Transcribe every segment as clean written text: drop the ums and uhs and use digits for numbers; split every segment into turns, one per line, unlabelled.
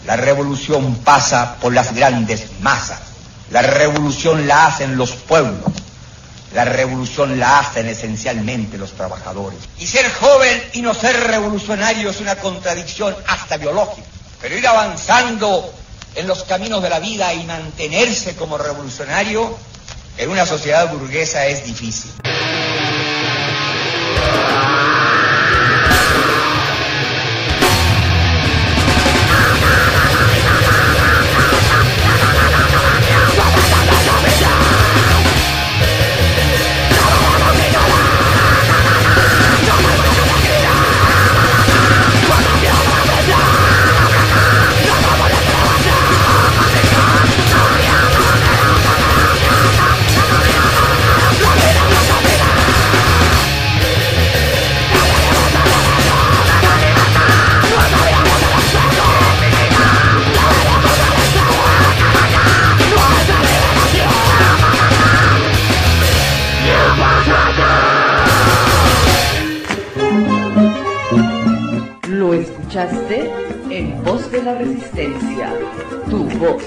La revolución pasa por las grandes masas. La revolución la hacen los pueblos. La revolución la hacen esencialmente los trabajadores. Y ser joven y no ser revolucionario es una contradicción hasta biológica. Pero ir avanzando en los caminos de la vida y mantenerse como revolucionario en una sociedad burguesa es difícil.
Lo escuchaste en Voz de la Resistencia, tu voz.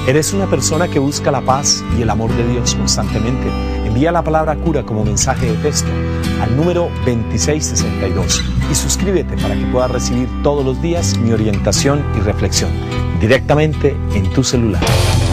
¿Eres una persona que busca la paz y el amor de Dios constantemente? Envía la palabra cura como mensaje de texto al número 2662 y suscríbete para que puedas recibir todos los días mi orientación y reflexión directamente en tu celular.